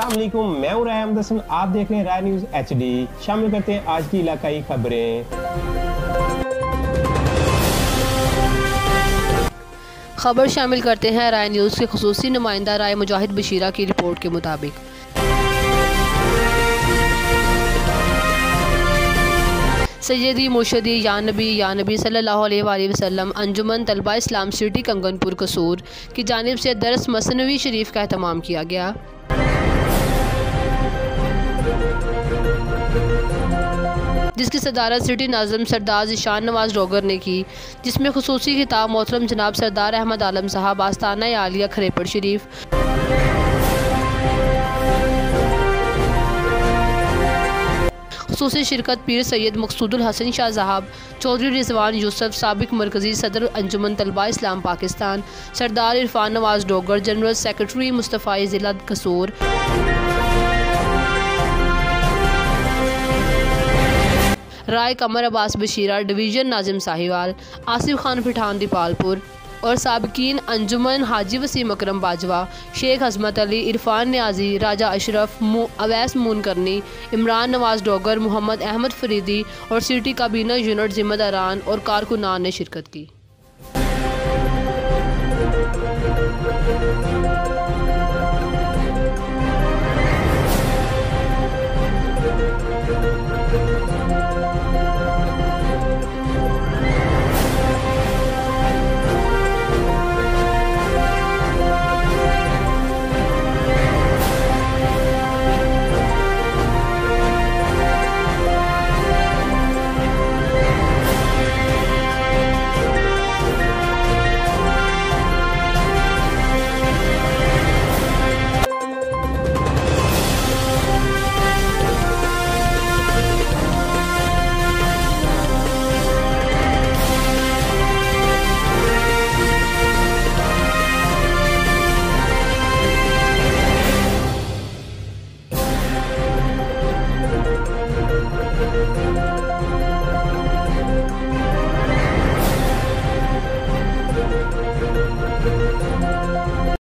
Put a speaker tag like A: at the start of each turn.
A: अस्सलाम वालेकुम, मैं हूं राय अहमद हसन। आप देख रहे हैं राय न्यूज़ HD। शामिल करते हैं आज की इलाकाई खबरें।
B: खबर शामिल करते हैं राय न्यूज़ के खुसूसी नुमाइंदा राय मुजाहिद बशीरा की रिपोर्ट के मुताबिक सैयदी मुर्शदी या नबी सल्लल्लाहु अलैहि वसल्लम अंजुमन तलबा इस्लाम सिटी कंगनपुर कसूर की जानिब से दरस मसनवी शरीफ का एहतमाम किया गया। जिसकी सदारत सिटी नाज़िम सरदार ज़ीशान नवाज़ डोगर ने की, जिसमें खुसूसी खिताब मोहतरम जनाब सरदार अहमद आलम साहब आस्ताना आलिया खरेपड़ शरीफ, खुसूसी शिरकत पीर सैयद मकसूदुल हसन शाह साहब, चौधरी रिजवान यूसुफ साबिक मरकज़ी सदर अंजुमन तलबा इस्लाम पाकिस्तान, सरदार इरफान नवाज़ डोगर, जनरल सेक्रेटरी मुस्तफ़ाई ज़िला कसूर, राय कमर अब्बास बशीरा डिवीज़न नाजिम साहिवाल, आसिफ खान पठान दीपालपुर और साबिकीन अंजुमन हाजी वसीम अकरम बाजवा, शेख हजमत अली, इरफान न्याजी, राजा अशरफ, अवैस मूनकरनी, इमरान नवाज़ डोगर, मोहम्मद अहमद फरीदी और सिटी काबीना यूनिट जिम्मेदारान और कारकुनान ने शिरकत की।